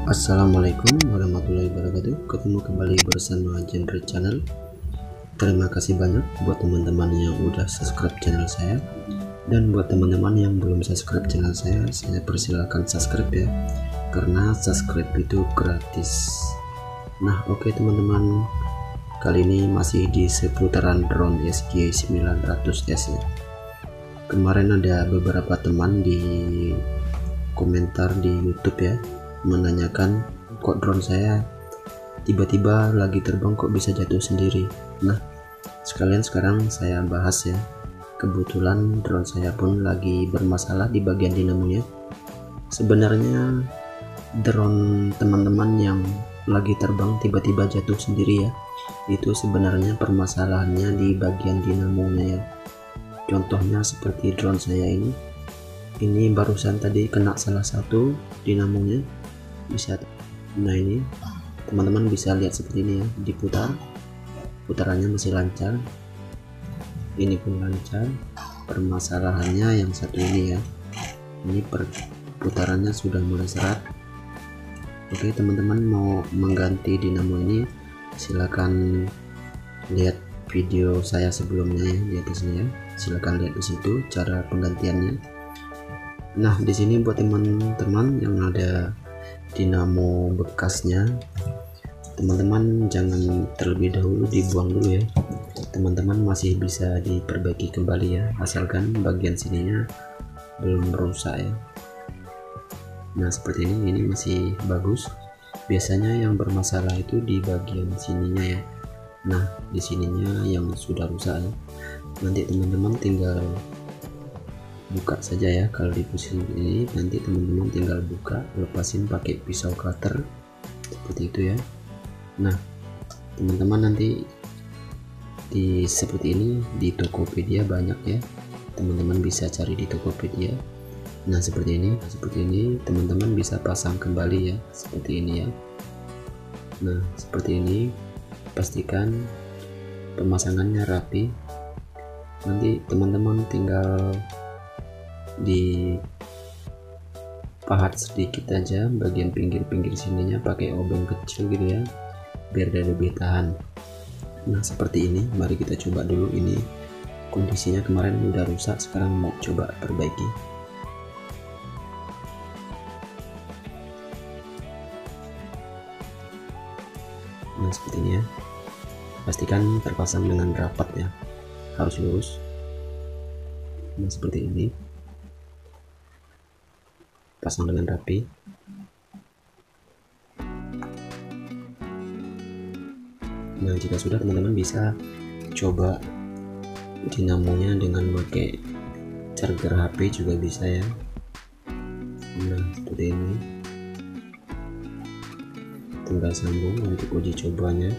Assalamualaikum warahmatullahi wabarakatuh. Ketemu kembali bersama Genre Channel. Terima kasih banyak buat teman-teman yang udah subscribe channel saya, dan buat teman-teman yang belum subscribe channel saya persilakan subscribe ya, karena subscribe itu gratis. Nah oke teman-teman, kali ini masih di seputaran drone SG900S ya. Kemarin ada beberapa teman di komentar di YouTube ya, menanyakan kok drone saya tiba-tiba lagi terbang kok bisa jatuh sendiri. Nah sekalian sekarang saya bahas ya, kebetulan drone saya pun lagi bermasalah di bagian dinamonya. Sebenarnya drone teman-teman yang lagi terbang tiba-tiba jatuh sendiri ya, itu sebenarnya permasalahannya di bagian dinamonya ya. Contohnya seperti drone saya ini barusan tadi kena salah satu dinamonya, bisa. Nah ini teman-teman bisa lihat seperti ini ya, diputar, putarannya masih lancar, ini pun lancar. Permasalahannya yang satu ini ya, ini putarannya sudah mulai serat. Oke teman-teman, mau mengganti dinamo ini silakan lihat video saya sebelumnya ya, di atasnya ya, silakan lihat di situ cara penggantiannya. Nah di sini buat teman-teman yang ada dinamo bekasnya, teman-teman jangan terlebih dahulu dibuang dulu ya, teman-teman masih bisa diperbaiki kembali ya, asalkan bagian sininya belum rusak ya. Nah seperti ini masih bagus. Biasanya yang bermasalah itu di bagian sininya ya. Nah di sininya yang sudah rusak ya, nanti teman-teman tinggal buka saja ya. Kalau di posisi ini nanti teman-teman tinggal buka, lepasin pakai pisau cutter seperti itu ya. Nah teman-teman nanti di seperti ini di Tokopedia banyak ya, teman-teman bisa cari di Tokopedia. Nah seperti ini teman-teman bisa pasang kembali ya, seperti ini ya. Nah seperti ini, pastikan pemasangannya rapi. Nanti teman-teman tinggal dipahat sedikit aja bagian pinggir-pinggir sininya pakai obeng kecil gitu ya, biar dia lebih tahan. Nah seperti ini, mari kita coba dulu. Ini kondisinya kemarin udah rusak, sekarang mau coba perbaiki. Nah seperti ini ya, pastikan terpasang dengan rapat ya, harus lurus. Nah seperti ini, pasang dengan rapi. Nah jika sudah, teman-teman bisa coba dinamonya dengan pakai charger HP juga bisa ya. Nah seperti ini, tinggal sambung untuk uji cobanya.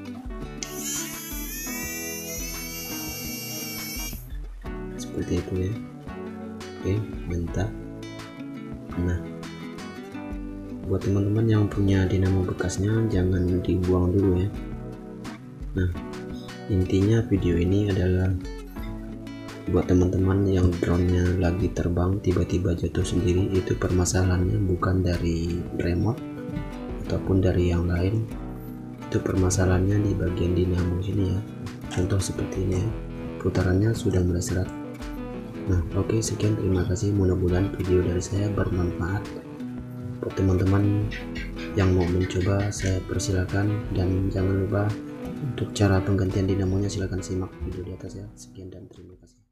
Seperti itu ya. Oke mantap. Nah buat teman-teman yang punya dinamo bekasnya jangan dibuang dulu ya. Nah intinya video ini adalah buat teman-teman yang drone-nya lagi terbang tiba-tiba jatuh sendiri, itu permasalahannya bukan dari remote ataupun dari yang lain, itu permasalahannya di bagian dinamo sini ya. Contoh seperti ini ya, putarannya sudah mulai serat. Nah oke, sekian, terima kasih, mudah-mudahan video dari saya bermanfaat buat teman-teman yang mau mencoba. Saya persilakan, dan jangan lupa untuk cara penggantian dinamonya silahkan simak video di atas ya. Sekian dan terima kasih.